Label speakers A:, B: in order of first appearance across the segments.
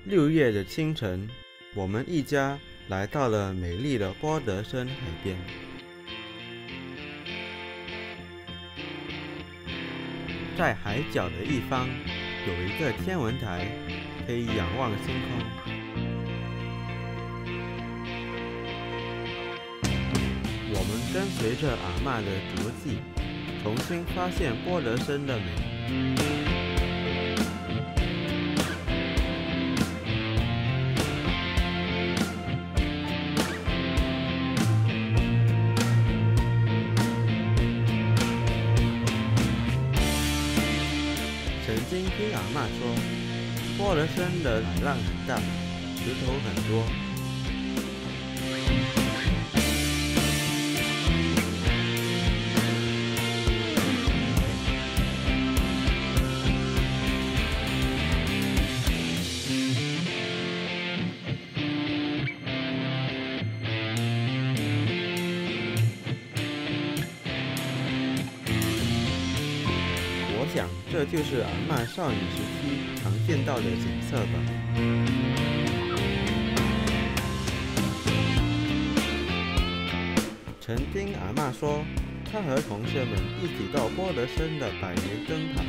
A: 6月的清晨，我们一家来到了美丽的波德森海边。在海角的一方，有一个天文台，可以仰望星空。我们跟随着阿嬷的足迹，重新发现波德森的美。曾经听阿嬷说，波德森的海浪很大，石头很多。我想，这就是阿嬷少女时期常见到的景色吧。曾听阿嬷说，她和同学们一起到波德森的百年灯塔。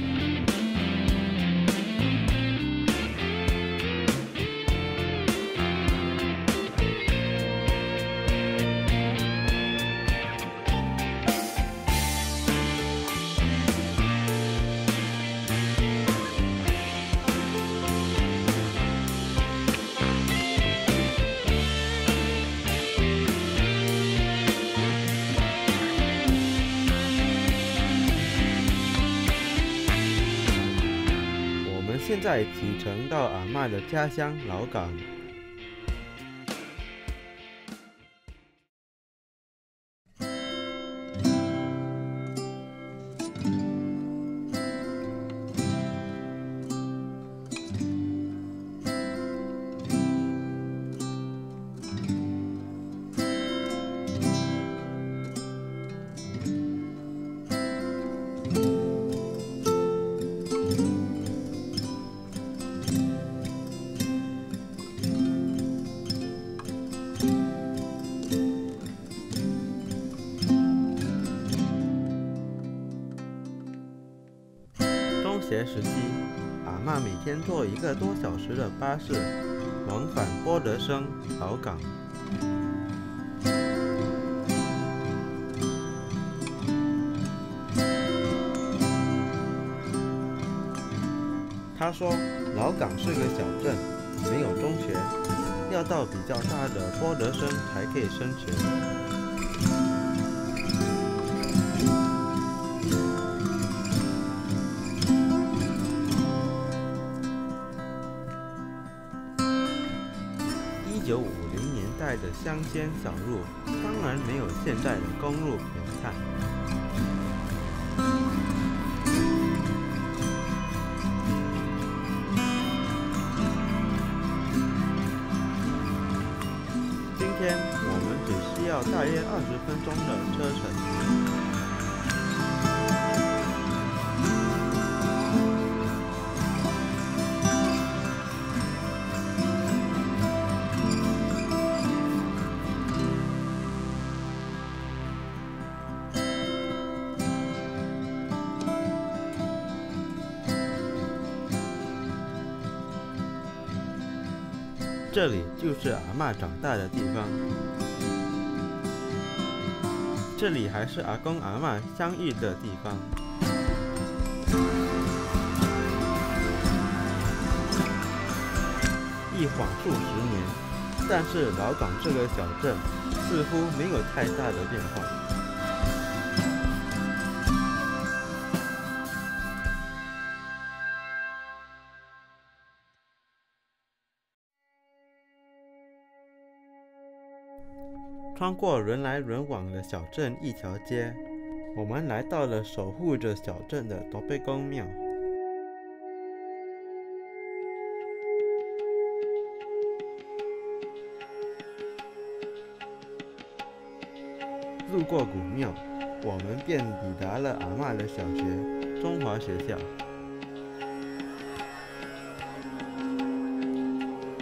A: 现在启程到阿嬷的家乡老港。中学时期，阿嬷每天坐1个多小时的巴士，往返波德森老港。她说，老港是个小镇，没有中学，要到比较大的波德森才可以升学。1950年代的乡间小路，当然没有现在的公路平坦。今天我们只需要大约20分钟的车程。这里就是阿嬷长大的地方，这里还是阿公阿嬷相遇的地方。一晃数十年，但是老港这个小镇似乎没有太大的变化。穿过人来人往的小镇一条街，我们来到了守护着小镇的多贝公庙。路过古庙，我们便抵达了阿嬷的小学——中华学校。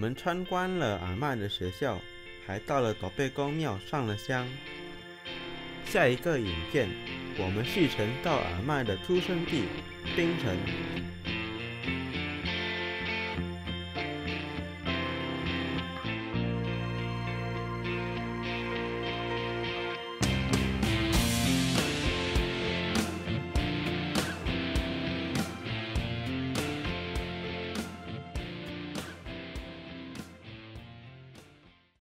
A: 们参观了阿嬷的学校，还到了斗贝公庙上了香。下一个影片，我们启程到阿嬷的出生地槟城